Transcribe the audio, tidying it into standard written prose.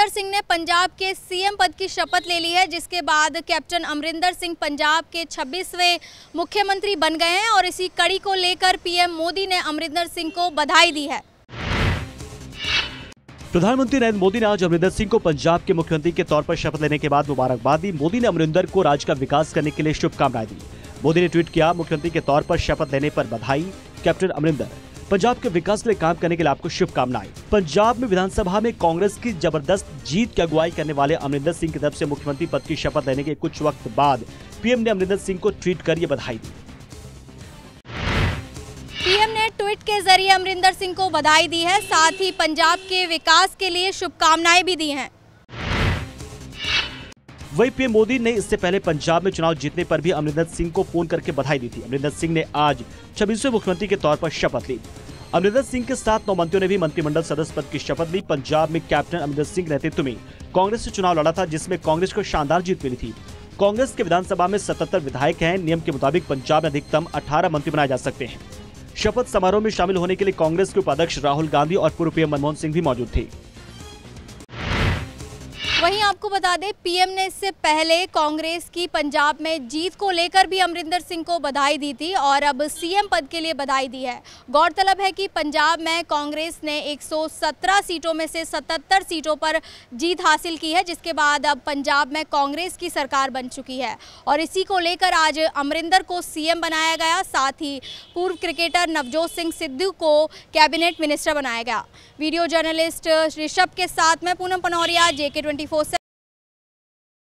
अमरिंदर सिंह ने पंजाब के सीएम पद की शपथ ले ली है, जिसके बाद कैप्टन अमरिंदर सिंह पंजाब के 26वें मुख्यमंत्री बन गए हैं और इसी कड़ी को लेकर पीएम मोदी ने अमरिंदर सिंह को बधाई दी है। प्रधानमंत्री नरेंद्र मोदी ने आज अमरिंदर सिंह को पंजाब के मुख्यमंत्री के तौर पर शपथ लेने के बाद मुबारकबाद दी। मोदी ने अमरिंदर को राज्य का विकास करने के लिए शुभकामनाएं दी। मोदी ने ट्वीट किया, मुख्यमंत्री के तौर पर शपथ लेने पर बधाई। कैप्टन अमरिंदर, पंजाब के विकास के लिए काम करने के लिए आपको शुभकामनाएं। पंजाब में विधानसभा में कांग्रेस की जबरदस्त जीत की अगुवाई करने वाले अमरिंदर सिंह की तरफ से मुख्यमंत्री पद की शपथ लेने के कुछ वक्त बाद पीएम ने अमरिंदर सिंह को ट्वीट कर ये बधाई दी। पीएम ने ट्वीट के जरिए अमरिंदर सिंह को बधाई दी है, साथ ही पंजाब के विकास के लिए शुभकामनाएं भी दी हैं। वही पीएम मोदी ने इससे पहले पंजाब में चुनाव जीतने पर भी अमरिंदर सिंह को फोन करके बधाई दी थी। अमरिंदर सिंह ने आज 26वें मुख्यमंत्री के तौर पर शपथ ली। अमरिंदर सिंह के साथ 9 मंत्रियों ने भी मंत्रिमंडल सदस्य पद की शपथ ली। पंजाब में कैप्टन अमरिंदर सिंह के नेतृत्व में कांग्रेस से चुनाव लड़ा था, जिसमें कांग्रेस को शानदार जीत मिली थी। कांग्रेस के विधानसभा में 77 विधायक हैं। नियम के मुताबिक पंजाब में अधिकतम 18 मंत्री बनाए जा सकते हैं। शपथ समारोह में शामिल होने के लिए कांग्रेस के उपाध्यक्ष राहुल गांधी और पूर्व पीएम मनमोहन सिंह भी मौजूद थे। वहीं आपको बता दें, पीएम ने इससे पहले कांग्रेस की पंजाब में जीत को लेकर भी अमरिंदर सिंह को बधाई दी थी और अब सीएम पद के लिए बधाई दी है। गौरतलब है कि पंजाब में कांग्रेस ने 117 सीटों में से 77 सीटों पर जीत हासिल की है, जिसके बाद अब पंजाब में कांग्रेस की सरकार बन चुकी है और इसी को लेकर आज अमरिंदर को सीएम बनाया गया। साथ ही पूर्व क्रिकेटर नवजोत सिंह सिद्धू को कैबिनेट मिनिस्टर बनाया गया। वीडियो जर्नलिस्ट ऋषभ के साथ मैं पूनम पनौरिया, JK24।